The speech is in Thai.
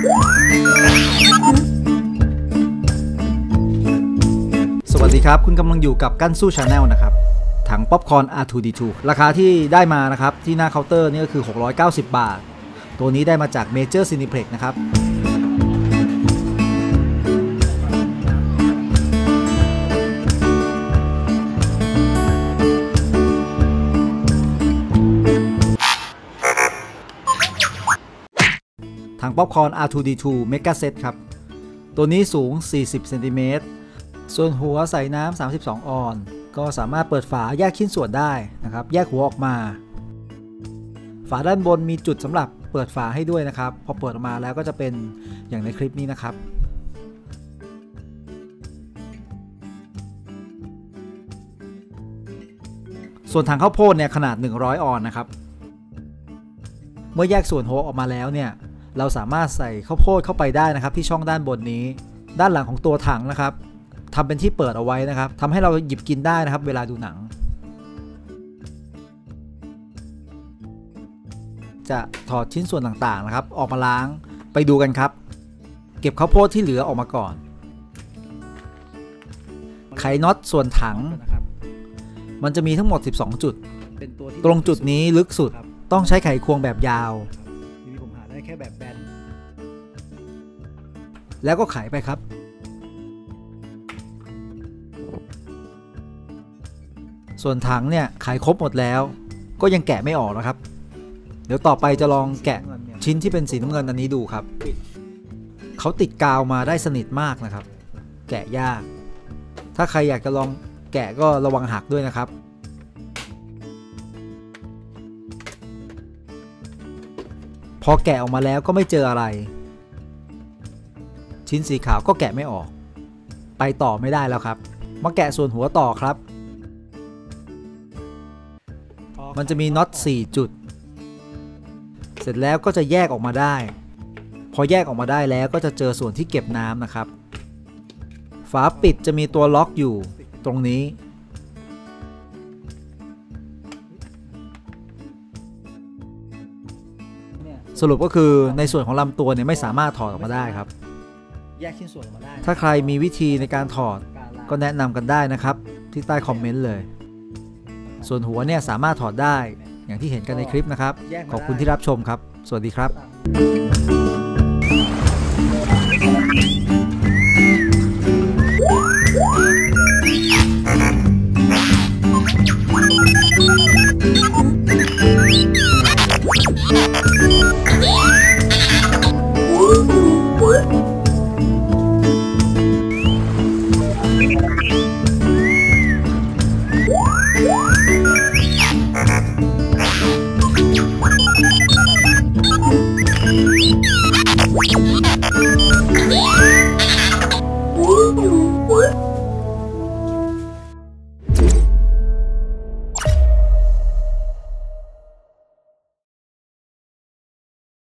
สวัสดีครับคุณกำลังอยู่กับกั้นสู้ Channel นะครับถังป๊อปคอร์น R2D2 ราคาที่ได้มานะครับที่หน้าเคาน์เตอร์นี่ก็คือ690 บาทตัวนี้ได้มาจาก Major Cineplex นะครับถังป๊อปคอร์น R2D2 Mega Set ครับตัวนี้สูง40 เซนติเมตรส่วนหัวใส่น้ำ32 ออนก็สามารถเปิดฝาแยกชิ้นส่วนได้นะครับแยกหัวออกมาฝาด้านบนมีจุดสำหรับเปิดฝาให้ด้วยนะครับพอเปิดออกมาแล้วก็จะเป็นอย่างในคลิปนี้นะครับส่วนถังข้าวโพดเนี่ยขนาด100 ออนนะครับเมื่อแยกส่วนหัวออกมาแล้วเนี่ยเราสามารถใส่ข้าวโพดเข้าไปได้นะครับที่ช่องด้านบนนี้ด้านหลังของตัวถังนะครับทำเป็นที่เปิดเอาไว้นะครับทำให้เราหยิบกินได้นะครับเวลาดูหนังจะถอดชิ้นส่วนต่างๆนะครับออกมาล้างไปดูกันครับเก็บข้าวโพดที่เหลือออกมาก่อนไขน็อตส่วนถังมันจะมีทั้งหมด12 จุดตรงจุดนี้ลึกสุดต้องใช้ไขควงแบบยาวผมหาได้แค่แบบแบนแล้วก็ไขไปครับส่วนถังเนี่ยไขครบหมดแล้วก็ยังแกะไม่ออกนะครับเดี๋ยวต่อไปจะลองแกะชิ้นที่เป็นสีน้ำเงินอันนี้ดูครับเขาติดกาวมาได้สนิทมากนะครับแกะยากถ้าใครอยากจะลองแกะก็ระวังหักด้วยนะครับพอแกะออกมาแล้วก็ไม่เจออะไรชิ้นสีขาวก็แกะไม่ออกไปต่อไม่ได้แล้วครับมาแกะส่วนหัวต่อครับมันจะมีน็อต4 จุดเสร็จแล้วก็จะแยกออกมาได้พอแยกออกมาได้แล้วก็จะเจอส่วนที่เก็บน้ำนะครับฝาปิดจะมีตัวล็อกอยู่ตรงนี้สรุปก็คือในส่วนของลำตัวเนี่ยไม่สามารถถอดออกมาได้ครับแยกชิ้นส่วนออกมาได้ถ้าใครมีวิธีในการถอดก็แนะนำกันได้นะครับที่ใต้คอมเมนต์เลยส่วนหัวเนี่ยสามารถถอดได้อย่างที่เห็นกันในคลิปนะครับขอบคุณที่รับชมครับสวัสดีครับ